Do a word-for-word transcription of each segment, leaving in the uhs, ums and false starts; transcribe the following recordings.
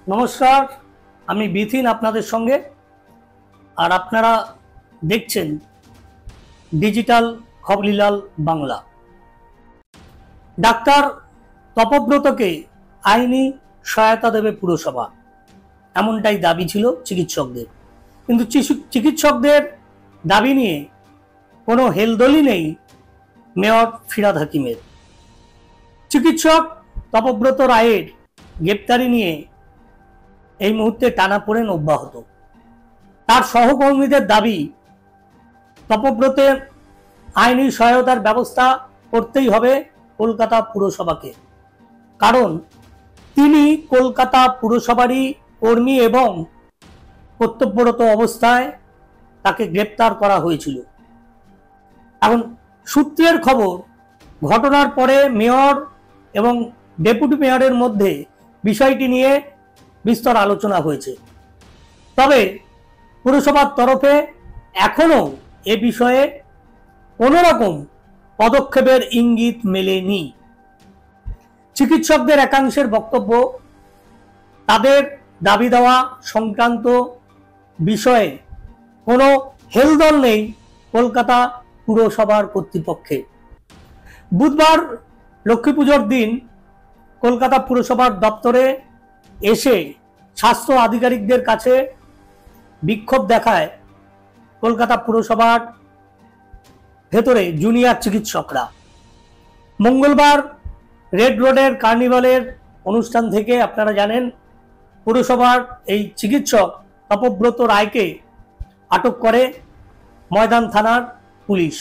নমস্কার, আমি বিথিন আপনাদের সঙ্গে। আর আপনারা দেখছেন ডিজিটাল খবরিলাল বাংলা। ডাক্তার তপব্রতকে আইনি সহায়তা দেবে পুরসভা, এমনটাই দাবি ছিল চিকিৎসকদের। কিন্তু চিকিৎসকদের দাবি নিয়ে কোনো হেলদোলই নেই মেয়র ফিরহাদ হাকিমের। চিকিৎসক তপব্রত রায়ের গ্রেপ্তারি নিয়ে এই মুহূর্তে টানাপোড়েন অব্যাহত। তার সহকর্মীদের দাবি, তপব্রতের আইনি সহায়তার ব্যবস্থা করতেই হবে কলকাতা পুরসভাকে, কারণ তিনি কলকাতা পুরসভারই কর্মী এবং কর্তব্যরত অবস্থায় তাকে গ্রেপ্তার করা হয়েছিল। এখন সূত্রের খবর, ঘটনার পরে মেয়র এবং ডেপুটি মেয়রের মধ্যে বিষয়টি নিয়ে বিস্তর আলোচনা হয়েছে। তবে পুরসভার তরফে এখনো এ বিষয়ে কোনো রকম পদক্ষেপের ইঙ্গিত মেলেনি। চিকিৎসকদের একাংশের বক্তব্য, তাদের দাবি দেওয়া সংক্রান্ত বিষয়ে কোনো হেলদোল নেই কলকাতা পুরসভার কর্তৃপক্ষে। বুধবার লক্ষ্মী পুজোর দিন কলকাতা পুরসভার দপ্তরে এসে স্বাস্থ্য আধিকারিকদের কাছে বিক্ষোভ দেখায় কলকাতা পুরসভার ভেতরে জুনিয়র চিকিৎসকরা। মঙ্গলবার রেড রোডের কার্নিভালের অনুষ্ঠান থেকে আপনারা জানেন পুরসভার এই চিকিৎসক তপব্রত রায়কে আটক করে ময়দান থানার পুলিশ।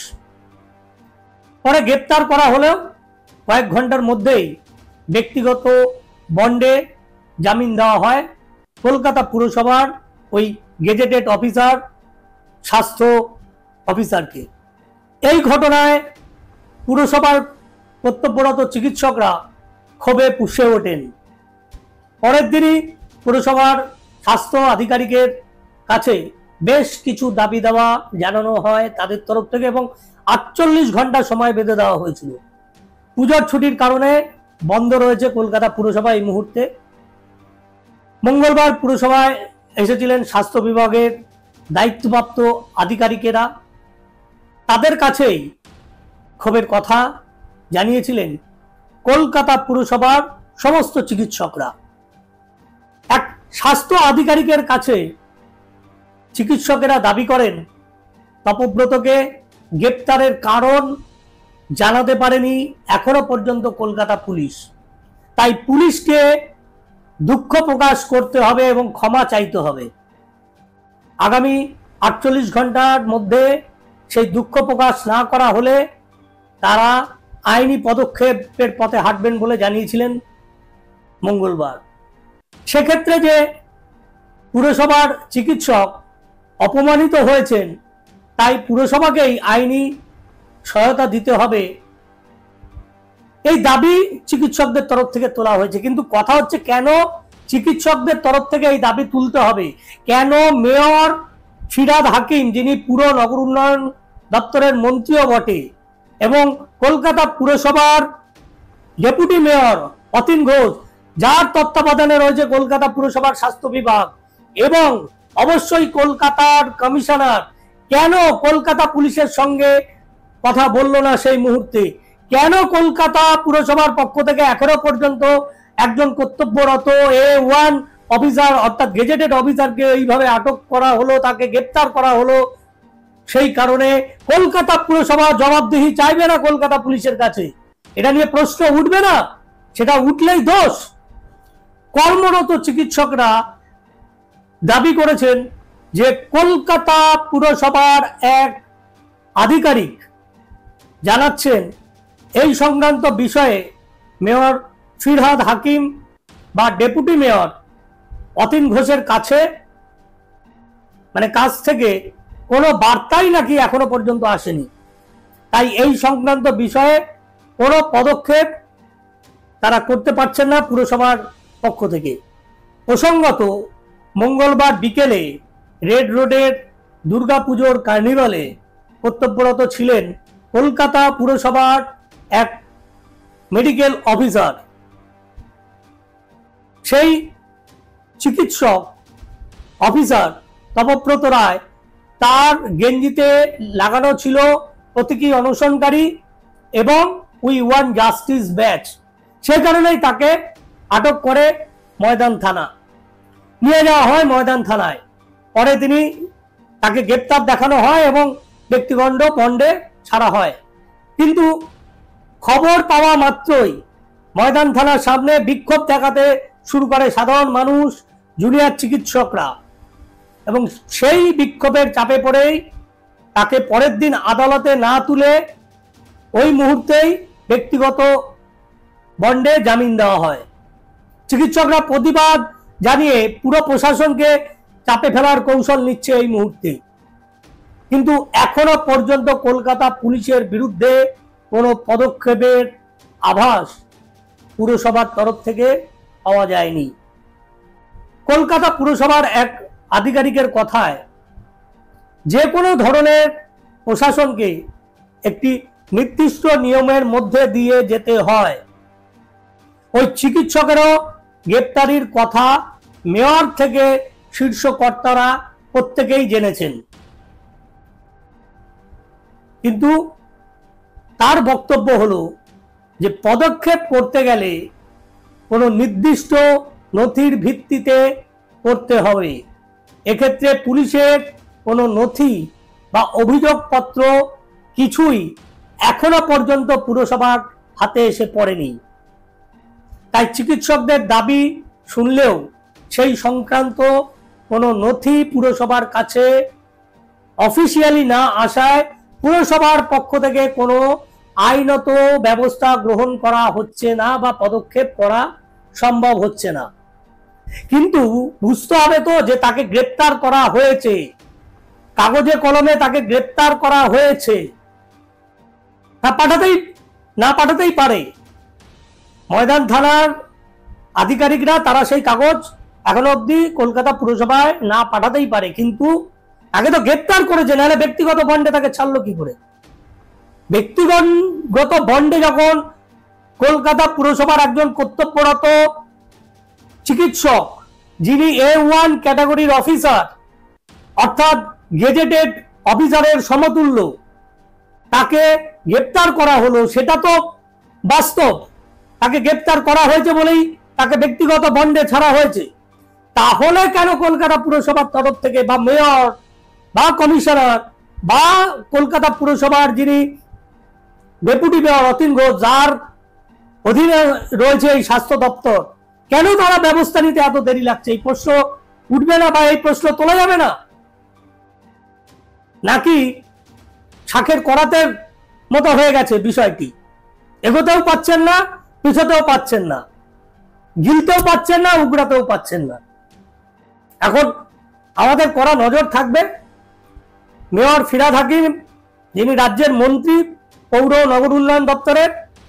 পরে গ্রেপ্তার করা হলেও কয়েক ঘন্টার মধ্যেই ব্যক্তিগত বন্ডে জামিন দেওয়া হয় কলকাতা পুরসভার ওই গেজেটেড অফিসার স্বাস্থ্য অফিসারকে। এই ঘটনায় পুরসভার কর্তব্যরত চিকিৎসকরা ক্ষোভে ফুঁসে ওঠেন। পরের দিনই পুরসভার স্বাস্থ্য আধিকারিকের কাছে বেশ কিছু দাবি দেওয়া জানানো হয় তাদের তরফ থেকে এবং আটচল্লিশ ঘন্টা সময় বেঁধে দেওয়া হয়েছিল। পুজোর ছুটির কারণে বন্ধ রয়েছে কলকাতা পুরসভা এই মুহূর্তে। মঙ্গলবার পুরসভায় এসেছিলেন স্বাস্থ্য বিভাগের দায়িত্বপ্রাপ্ত আধিকারিকেরা। তাদের কাছেই ক্ষোভের কথা জানিয়েছিলেন কলকাতা পুরসভার সমস্ত চিকিৎসকরা। এক স্বাস্থ্য আধিকারিকের কাছে চিকিৎসকেরা দাবি করেন তপব্রতকে গ্রেপ্তারের কারণ জানাতে পারেনি এখনো পর্যন্ত কলকাতা পুলিশ। তাই পুলিশকে দুঃখ প্রকাশ করতে হবে এবং ক্ষমা চাইতে হবে। আগামী আটচল্লিশ ঘন্টার মধ্যে সেই দুঃখ প্রকাশ না করা হলে তারা আইনি পদক্ষেপের পথে হাঁটবেন বলে জানিয়েছিলেন মঙ্গলবার। সেক্ষেত্রে যে পুরসভার চিকিৎসক অপমানিত হয়েছেন, তাই পুরসভাকেই আইনি সহায়তা দিতে হবে, এই দাবি চিকিৎসকদের তরফ থেকে তোলা হয়েছে। কিন্তু কথা হচ্ছে, কেন চিকিৎসকদের তরফ থেকে এই দাবি তুলতে হবে? কেন মেয়র ফিরহাদ হাকিম, যিনি পুর নগর উন্নয়ন দপ্তরের মন্ত্রীও বটে, এবং কলকাতা পুরসভার ডেপুটি মেয়র অতীন ঘোষ, যার তত্ত্বাবধানে রয়েছে কলকাতা পুরসভার স্বাস্থ্য বিভাগ, এবং অবশ্যই কলকাতার কমিশনার, কেন কলকাতা পুলিশের সঙ্গে কথা বলল না সেই মুহূর্তে? কেন কলকাতা পুরসভার পক্ষ থেকে এখনো পর্যন্ত একজন কর্তব্যরত এ ওয়ান অফিসার অর্থাৎ গেজেটেড অফিসারকে এইভাবে আটক করা হলো, তাকে গ্রেপ্তার করা হলো? সেই কারণে কলকাতা পুরসভা জবাবদিহি চাইবে না কলকাতা পুলিশের কাছে। এটা নিয়ে প্রশ্ন উঠবে না, সেটা উঠলেই দোষ। কর্মরত চিকিৎসকরা দাবি করেছেন যে কলকাতা পুরসভার এক আধিকারিক জানাচ্ছেন এই সংক্রান্ত বিষয়ে মেয়র ফিরহাদ হাকিম বা ডেপুটি মেয়র অতীন ঘোষের কাছে মানে কাছ থেকে কোনো বার্তাই নাকি এখনো পর্যন্ত আসেনি। তাই এই সংক্রান্ত বিষয়ে কোনো পদক্ষেপ তারা করতে পারছেন না পুরসভার পক্ষ থেকে। প্রসঙ্গত, মঙ্গলবার বিকেলে রেড রোডের দুর্গাপুজোর কার্নিভালে কর্তব্যরত ছিলেন কলকাতা পুরসভার এক মেডিকেল অফিসার। সেই চিকিৎসক অফিসার তপব্রত রায়, তার গেঞ্জিতে লাগানো ছিল প্রতীকী অনশনকারী এবং উই ওয়ান্ট জাস্টিস ব্যাচ। সে কারণেই তাকে আটক করে ময়দান থানা নিয়ে যাওয়া হয়। ময়দান থানায় পরে তিনি তাকে গ্রেপ্তার দেখানো হয় এবং ব্যক্তিগত বন্ডে ছাড়া হয়। কিন্তু খবর পাওয়া মাত্রই ময়দান থানার সামনে বিক্ষোভ দেখাতে শুরু করে সাধারণ মানুষ, জুনিয়র চিকিৎসকরা, এবং সেই বিক্ষোভের চাপে পড়েই তাকে পরের দিন আদালতে না তুলে ওই মুহূর্তেই ব্যক্তিগত বন্ডে জামিন দেওয়া হয়। চিকিৎসকরা প্রতিবাদ জানিয়ে পুরো প্রশাসনকে চাপে ফেলার কৌশল নিচ্ছে এই মুহূর্তে, কিন্তু এখনো পর্যন্ত কলকাতা পুলিশের বিরুদ্ধে কোনো পদক্ষেপের আভাস পুরসভার তরফ থেকে পাওয়া যায়নি। কলকাতা পুরসভার এক আধিকারিকের কথায়, যে কোনো ধরনের প্রশাসনকে একটি নির্দিষ্ট নিয়মের মধ্যে দিয়ে যেতে হয়। ওই চিকিৎসকেরও গ্রেপ্তারির কথা মেয়র থেকে শীর্ষ কর্তারা প্রত্যেকেই জেনেছেন, কিন্তু তার বক্তব্য হলো যে পদক্ষেপ করতে গেলে কোনো নির্দিষ্ট নথির ভিত্তিতে করতে হবে। এক্ষেত্রে পুলিশের কোনো নথি বা অভিযোগপত্র কিছুই এখনো পর্যন্ত পুরসভার হাতে এসে পড়েনি। তাই চিকিৎসকদের দাবি শুনলেও সেই সংক্রান্ত কোনো নথি পুরসভার কাছে অফিসিয়ালি না আসায় পুরসভার পক্ষ থেকে কোনো আইনত ব্যবস্থা গ্রহণ করা হচ্ছে না বা পদক্ষেপ করা সম্ভব হচ্ছে না। কিন্তু বুঝতে হবে তো যে তাকে গ্রেপ্তার করা হয়েছে, কাগজে কলমে তাকে গ্রেপ্তার করা হয়েছে, তা পাঠাতেই না পাঠাতেই পারে। ময়দান থানার আধিকারিকরা তারা সেই কাগজ এখনো অবধি কলকাতা পুরসভায় না পাঠাতেই পারে, কিন্তু আগে তো গ্রেপ্তার করেছে, নাহলে ব্যক্তিগত বন্ডে তাকে ছাড়লো কি করে? ব্যক্তিগত বন্ডে যখন কলকাতা পুরসভার একজন কর্তব্যরত চিকিৎসক, যিনি এ ওয়ান ক্যাটাগরির অফিসার, অর্থাৎ গেজেটেড অফিসারের সমতুল্য, তাকে গ্রেপ্তার করা হলো, সেটা তো বাস্তব। তাকে গ্রেপ্তার করা হয়েছে বলেই তাকে ব্যক্তিগত বন্ডে ছাড়া হয়েছে। তাহলে কেন কলকাতা পুরসভার তরফ থেকে বা মেয়র বা কমিশনার বা কলকাতা পুরসভার যিনি ডেপুটি মেয়র অতীন ঘোষ, যার অধীনে রয়েছে এই স্বাস্থ্য দপ্তর, কেন তারা ব্যবস্থা নিতে এত দেরি লাগছে? এই প্রশ্ন উঠবে না বা এই প্রশ্ন তোলা যাবে না? নাকি শাকের করাতের মতো হয়ে গেছে বিষয়টি? এগোতেও পাচ্ছেন না, পিছতেও পাচ্ছেন না, গিলতেও পাচ্ছেন না, উগড়াতেও পাচ্ছেন না। এখন আমাদের কড়া নজর থাকবে মেয়র ফিরহাদ হাকিম, যিনি রাজ্যের মন্ত্রী পৌর নগর উন্নয়ন দপ্তরের,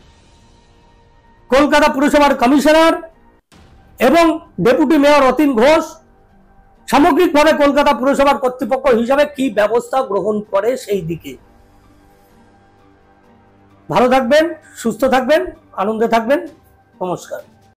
কলকাতা পুরসভার কমিশনার এবং ডেপুটি মেয়র অতীন ঘোষ সামগ্রিকভাবে কলকাতা পুরসভার কর্তৃপক্ষ হিসাবে কি ব্যবস্থা গ্রহণ করে সেই দিকে। ভালো থাকবেন, সুস্থ থাকবেন, আনন্দে থাকবেন। নমস্কার।